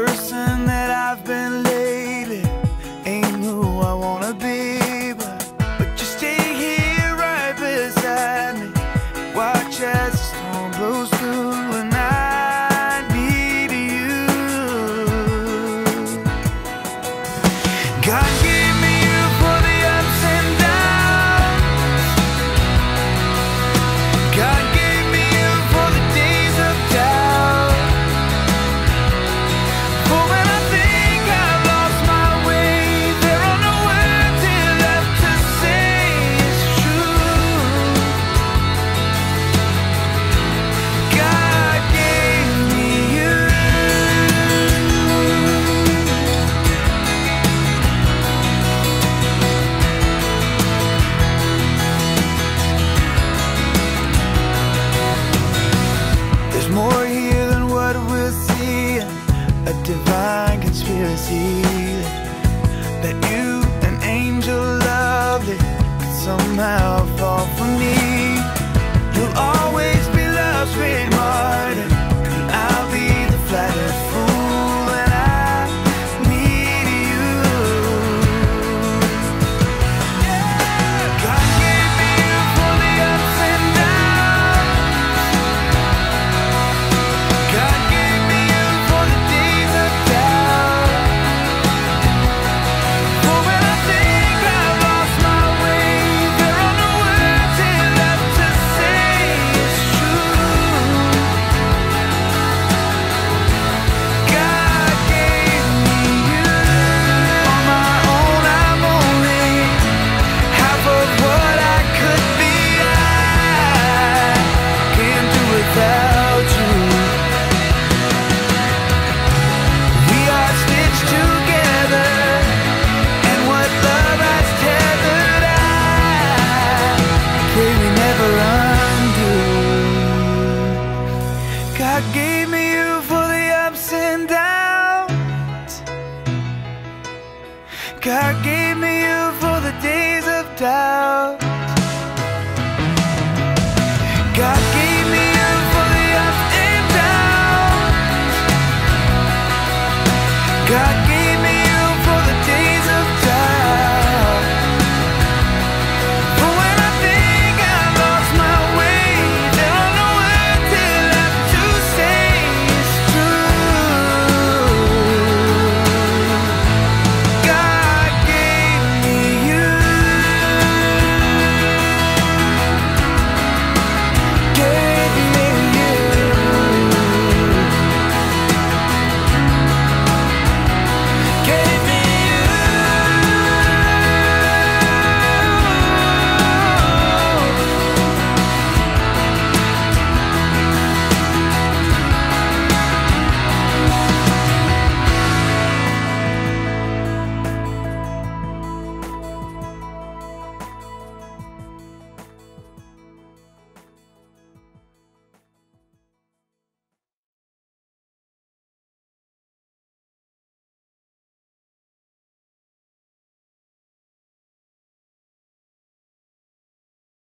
person that I've been lately ain't who I wanna be, but you stay here right beside me. Watch as the storm blows through and I need you. God gave me you for the ups and downs. God gave me you for the days of doubt. For when I think I've lost my way, there are no words here left to say it's true. God gave me you. There's more here than what we're seeing, a divine conspiracy that you, an angel lovely, could somehow fall for me. You'll always be love's great martyr, and I'll be the flattered fool when I need you. God gave me you for the ups and downs. God gave me you for the days of doubt. For when I think I've lost my way, there are no words here left to say it's true. God gave me you. On my own, I'm only half of what I could be. I can't do without you. We are stitched together, and what love has tethered, I pray we never undo. God gave me you for the ups and downs. God gave me you for the days of doubt. God gave me you for the ups and downs. God